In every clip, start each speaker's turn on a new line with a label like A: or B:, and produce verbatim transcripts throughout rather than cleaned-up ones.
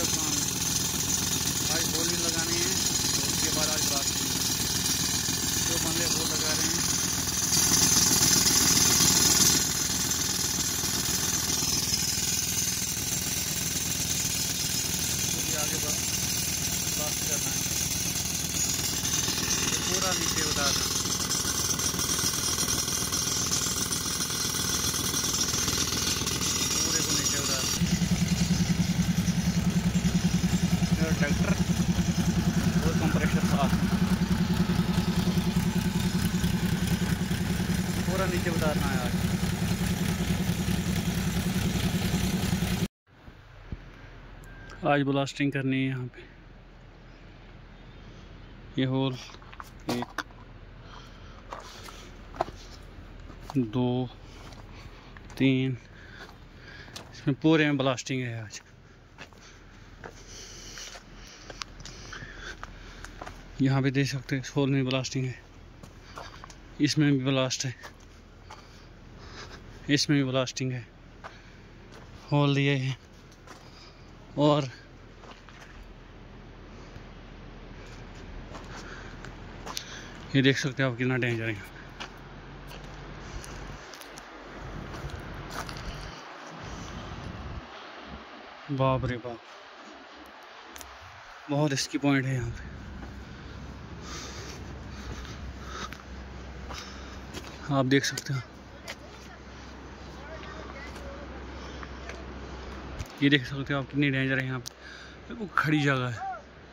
A: का काम आज होली लगानी है, तो उसके बाद आज रात जो बंदे वो लगा रहे हैं। तो भी आगे बात करना है, तो पूरा नीचे उतारना। पूरे को नीचे उतारना ट्रैक्टर और कंप्रेसर साथ पूरा नीचे उतारना है आज। आज ब्लास्टिंग करनी है यहाँ पे। ये होल एक दो तीन, इसमें पूरे में ब्लास्टिंग है आज। यहाँ पे देख सकते हैं इस होल में ब्लास्टिंग है, इसमें भी ब्लास्ट है, इसमें भी ब्लास्टिंग है। होल दिए हैं और ये देख सकते हैं आप कितना डेंजर है। बाप रे बाप, बहुत रिस्की पॉइंट है यहाँ पे। आप देख सकते हैं, ये देख सकते हो आप कितनी डेंजर है यहाँ पे। वो खड़ी जगह है।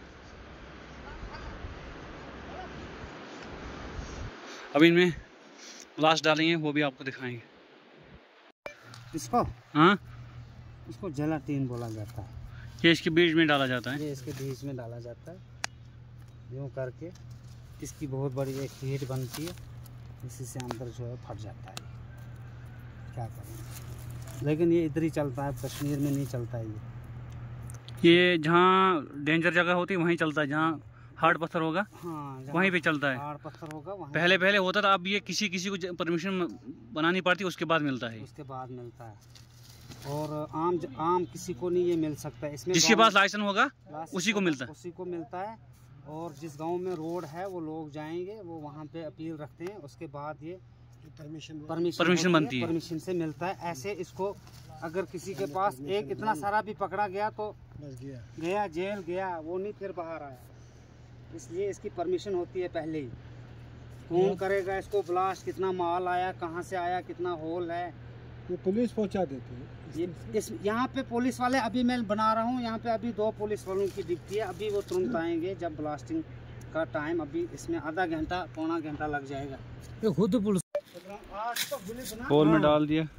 A: अब इनमें ब्लास्ट डालेंगे, वो भी आपको दिखाएंगे।
B: इसको
A: हाँ,
B: इसको जेलाटिन बोला जाता है।
A: ये इसके बीच में डाला जाता है।
B: ये इसके बीच में डाला जाता है, यूँ करके इसकी बहुत बड़ी एक हीट बनती है, इसी से अंदर जो है फट जाता है। क्या करें, लेकिन ये इधर ही चलता है, कश्मीर में नहीं चलता है। ये
A: ये जहाँ डेंजर जगह होती है वहीं चलता है, जहाँ हार्ड पत्थर होगा
B: हाँ,
A: वहीं पे चलता है।
B: हार्ड पत्थर होगा वहीं
A: पहले पहले होता था, अब ये किसी किसी को परमिशन बनानी पड़ती है, उसके बाद मिलता है।
B: उसके बाद मिलता है। और आम आम किसी को नहीं ये मिल सकता है। इसमें
A: जिसके पास लाइसेंस होगा उसी को मिलता है,
B: उसी को मिलता है। और जिस गांव में रोड है वो लोग जाएंगे, वो वहाँ पे अपील रखते हैं, उसके बाद ये परमिशन
A: परमिशन बनती है,
B: परमिशन से मिलता है। ऐसे इसको अगर किसी के पास एक इतना सारा भी पकड़ा गया तो गया, गया जेल गया, वो नहीं फिर बाहर आया। इसलिए इसकी परमिशन होती है पहले ही। कौन करेगा इसको ब्लास्ट, कितना माल आया, कहाँ से आया, कितना होल है,
C: ये पुलिस पहुंचा देती है।
B: ये इस यहाँ पे पुलिस वाले, अभी मैं बना रहा हूँ यहाँ पे, अभी दो पुलिस वालों की ड्यूटी है। अभी वो तुरंत आएंगे जब ब्लास्टिंग का टाइम, अभी इसमें आधा घंटा पौना घंटा लग जाएगा। ये खुद पुलिस आज तो
A: होल में डाल दिया।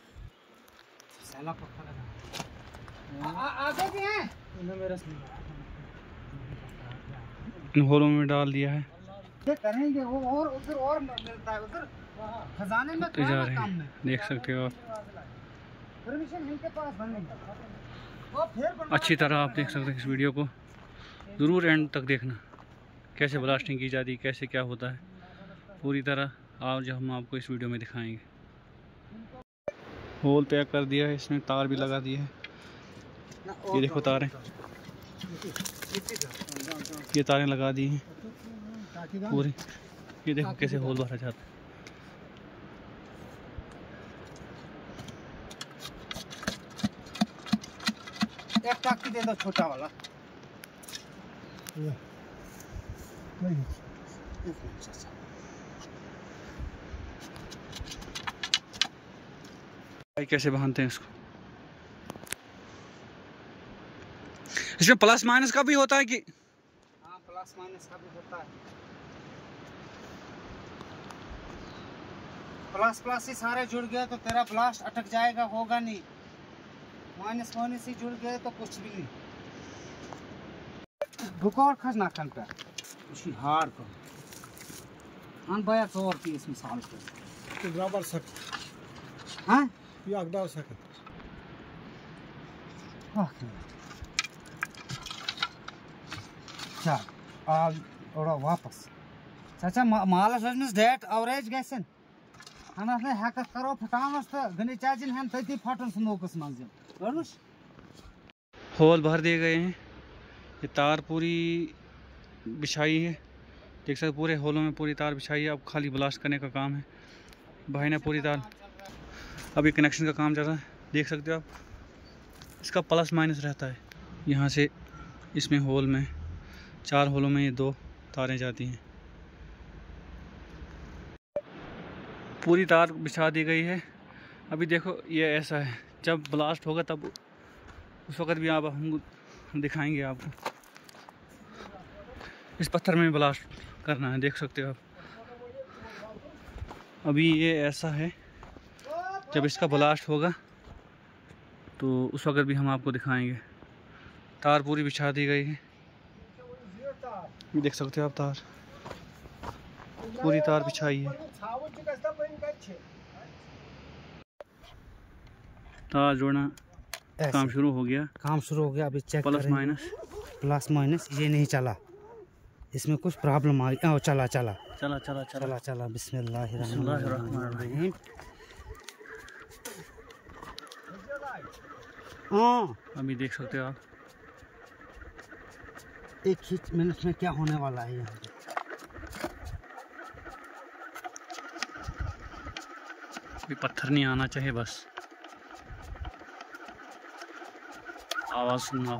B: आगे भी है,
A: इन होलों में डाल दिया है।
B: ये करेंगे वो, और उधर और मिलता है, उधर खजाने में
A: तो जा रहे हैं, देख सकते हो आप।
B: परमिशन इनके पास बनेगा।
A: अच्छी तरह आप देख सकते हैं इस वीडियो को, ज़रूर एंड तक देखना, कैसे ब्लास्टिंग की जाती है, कैसे क्या होता है, पूरी तरह आज हम आपको इस वीडियो में दिखाएंगे। होल पैक कर दिया है, इसमें तार भी लगा दिया है। ये देखो तारें, ये तारें लगा दी हैं पूरी। ये देखो कैसे होल भरा जाता है।
B: एक टाकी दे दो छोटा वाला।
A: कैसे बांधते हैं इसको? इसमें प्लस माइनस का भी होता है कि?
B: हाँ, प्लस माइनस का भी होता है। प्लस प्लस ही सारे जुड़ गए तो तेरा ब्लास्ट अटक जाएगा, होगा नहीं। माइनस माइनस ही जुड़ गए तो कुछ भी नहीं। रुको और खजना कन पे उसी हार को अन बया चोर की इस मिसाल को
C: तो बराबर सक
B: हां
C: ये अगदा सक
B: चल आ ओड़ा वापस चाचा माल सजनस डेट एवरेज गसन हम असले हैक करो फटावस तो गनी चार्जिन हम तती फटन स्मोकस मंज बरस
A: होल भर दिए गए हैं। ये तार पूरी बिछाई है, देख सकते पूरे होलों में पूरी तार बिछाई है। अब खाली ब्लास्ट करने का काम है। भाई ने पूरी तार, अभी कनेक्शन का काम चल रहा है, देख सकते हो आप। इसका प्लस माइनस रहता है। यहाँ से इसमें होल में, चार होलों में ये दो तारें जाती हैं। पूरी तार बिछा दी गई है। अभी देखो ये ऐसा है, जब ब्लास्ट होगा तब उस वक़्त भी आप हम दिखाएंगे आपको। इस पत्थर में ब्लास्ट करना है, देख सकते हो आप। अभी ये ऐसा है, जब इसका ब्लास्ट होगा तो उस वक़्त भी हम आपको दिखाएंगे। तार पूरी बिछा दी गई है, देख सकते हो आप। तार पूरी तार बिछाई है। तार जोड़ना काम शुरू हो गया।
B: काम शुरू हो गया। अभी check
A: plus minus
B: plus minus ये नहीं चला, इसमें कुछ प्रॉब्लम आ गई। चला चला
A: चला चला चला
B: चला चला बिस्मिल्लाहिर्रहमानिर्रहीम। हाँ,
A: अभी देख सकते हो आप।
B: एक ही मिनट में क्या होने वाला है यहाँ पे।
A: कोई पत्थर नहीं आना चाहिए, बस आवाज़ सुनना।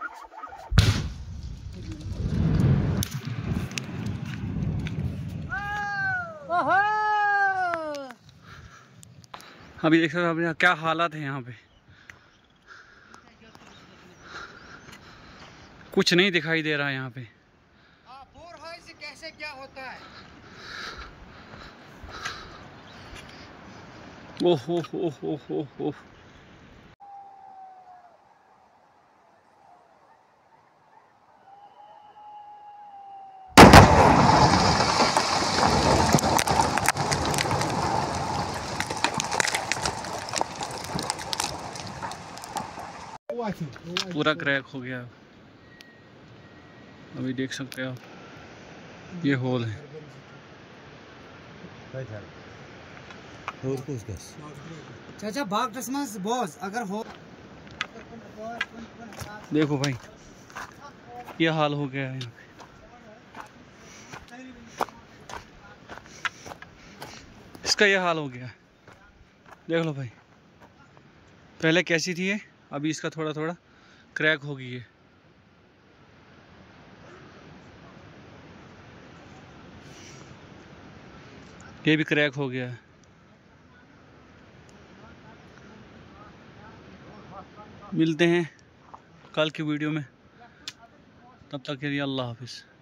A: अभी देख सकते हो अभी क्या हालात है यहाँ पे। कुछ नहीं दिखाई दे रहा है यहाँ पे।
B: बोर हाई से कैसे क्या होता है।
A: ओह ओह ओह ओह ओह ओह। पूरा क्रैक हो गया। अभी देख सकते हो आप, ये होल है।
B: चाचा बाग क्रिसमस बॉस अगर हो।
A: देखो भाई ये हाल हो गया है यहाँ पे। इसका ये हाल हो गया, देख लो भाई। पहले कैसी थी ये, अभी इसका थोड़ा थोड़ा क्रैक हो गई है। ये भी क्रैक हो गया है। मिलते हैं कल की वीडियो में, तब तक के लिए अल्लाह हाफिज़।